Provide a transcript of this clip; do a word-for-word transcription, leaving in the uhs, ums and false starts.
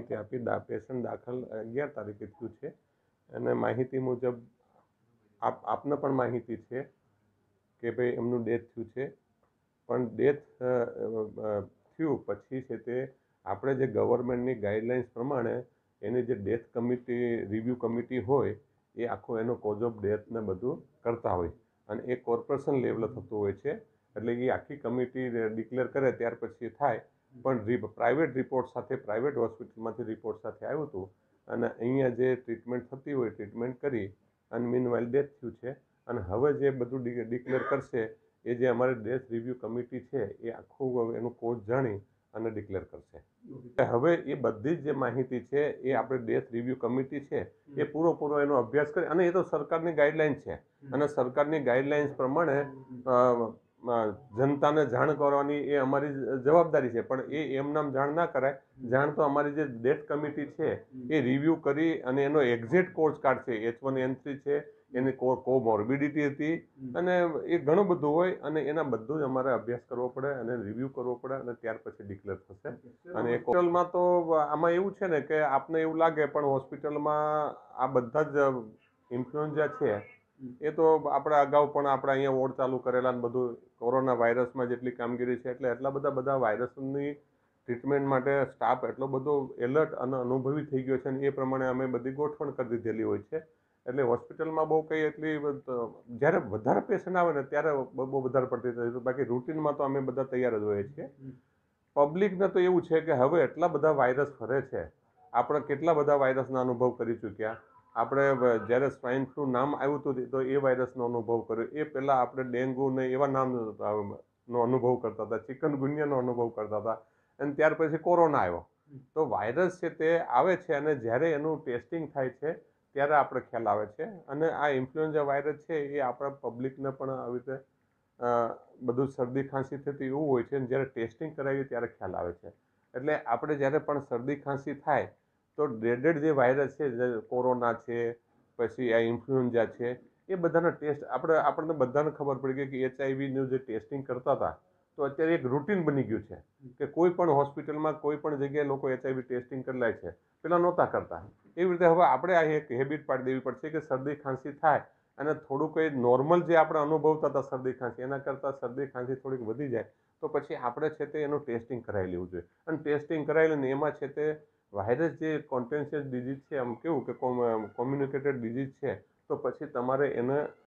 માહિતી આપી. દા પેશન્ટ દાખલ અગિયાર તારીખે થયું છે અને માહિતી મુજબ આપ આપને પણ માહિતી છે કે ભાઈ એમનું ડેથ થયું છે. પણ ડેથ થયું પછી છે તે આપણે જે ગવર્મેન્ટની ગાઈડલાઇન્સ પ્રમાણે એની જે ડેથ કમિટી રિવ્યૂ કમિટી હોય એ આખો એનો કોઝ ઓફ ડેથને બધું કરતા હોય અને એ કોર્પોરેશન લેવલે થતું હોય છે. એટલે એ આખી કમિટી ડિક્લેર કરે ત્યાર પછી થાય. પણ પ્રાઇવેટ રિપોર્ટ સાથે પ્રાઇવેટ હોસ્પિટલમાંથી રિપોર્ટ સાથે આવ્યું હતું અને અહીંયા જે ટ્રીટમેન્ટ થતી હોય ટ્રીટમેન્ટ કરી અને મીનવાઇલ ડેથ થયું છે. અને હવે જે બધું ડિક્લેર કરશે એ જે અમારી ડેથ રિવ્યૂ કમિટી છે એ આખું એનું કોઝ જાણી અને ડિક્લેર કરશે. હવે એ બધી જ જે માહિતી છે એ આપણે ડેથ રિવ્યૂ કમિટી છે એ પૂરો પૂરો એનો અભ્યાસ કરે અને એ તો સરકારની ગાઈડલાઇન છે અને સરકારની ગાઈડલાઇન્સ પ્રમાણે જનતાને જાણ કરવાની એ અમારી જવાબદારી છે. પણ એ એમ નામ જાણ ના કરાય. જાણ તો અમારી જે ડેથ કમિટી છે એ રિવ્યૂ કરી અને એનો એક્ઝેક્ટ કોર્સ કાઢશે. એચ વન એન થ્રી છે, એની કો કોમોર્બિડિટી હતી અને એ ઘણું બધું હોય અને એના બધું જ અમારે અભ્યાસ કરવો પડે અને રિવ્યૂ કરવો પડે અને ત્યાર પછી ડિક્લેર થશે. અને હોસ્પિટલમાં તો આમાં એવું છે ને કે આપને એવું લાગે પણ હોસ્પિટલમાં આ બધા જ ઇન્ફ્લુએન્ઝા છે એ તો આપણે અગાઉ પણ આપણે અહીંયા વોર્ડ ચાલુ કરેલા ને બધું કોરોના વાયરસમાં જેટલી કામગીરી છે એટલે એટલા બધા બધા વાયરસની ટ્રીટમેન્ટ માટે સ્ટાફ એટલો બધો એલર્ટ અને અનુભવી થઈ ગયો છે ને એ પ્રમાણે અમે બધી ગોઠવણ કરી દીધેલી હોય છે. એટલે હોસ્પિટલમાં બહુ કંઈ એટલી જ્યારે વધારે પેશન્ટ આવે ને ત્યારે બહુ વધારે પડતી થઈ. બાકી રૂટીનમાં તો અમે બધા તૈયાર જ હોઈએ છીએ. પબ્લિકને તો એવું છે કે હવે એટલા બધા વાયરસ ફરે છે. આપણે કેટલા બધા વાયરસના અનુભવ કરી ચૂક્યા. આપણે જ્યારે સ્વાઇન ફ્લૂ નામ આવ્યું હતું તો એ વાયરસનો અનુભવ કર્યો. એ પહેલાં આપણે ડેન્ગ્યુ ને એવા નામનો અનુભવ કરતા હતા, ચિકનગુનિયાનો અનુભવ કરતા હતા અને ત્યાર પછી કોરોના આવ્યો. તો વાયરસ છે તે આવે છે અને જ્યારે એનું ટેસ્ટિંગ થાય છે ત્યારે આપણે ખ્યાલ આવે છે. અને આ ઇન્ફ્લુએન્ઝા વાયરસ છે એ આપણા પબ્લિકને પણ આવી રીતે બધું શરદી ખાંસી થતી એવું હોય છે અને જ્યારે ટેસ્ટિંગ કરાવીએ ત્યારે ખ્યાલ આવે છે. એટલે આપણે જ્યારે પણ શરદી ખાંસી થાય તો ડ્રેડેડ જે વાયરસ છે જે કોરોના છે પછી આ ઇન્ફ્લુએન્ઝા છે એ બધાના ટેસ્ટ આપણે આપણને બધાને ખબર પડી ગઈ કે એચઆઈવીનું જે ટેસ્ટિંગ કરતા હતા તો અત્યારે એક રૂટીન બની ગયું છે કે કોઈ પણ હોસ્પિટલમાં કોઈ પણ જગ્યાએ લોકો એચઆઈવી ટેસ્ટિંગ કરી લે છે. પહેલાં નહોતા કરતા. એવી રીતે હવે આપણે આ એક હેબિટ પાડી દેવી પડશે કે શરદી ખાંસી થાય અને થોડું કંઈ નોર્મલ જે આપણે અનુભવતા હતા શરદી ખાંસી એના કરતાં શરદી ખાંસી થોડીક વધી જાય તો પછી આપણે છે તે એનું ટેસ્ટિંગ કરાવી લેવું જોઈએ. અને ટેસ્ટિંગ કરાવી લઈને એમાં છે તે વાયરસ જે કોન્ટેન્શિયસ ડિઝીઝ છે આમ કેવું કે કોમ્યુનિકેટેડ ડિઝીઝ છે તો પછી તમારે એને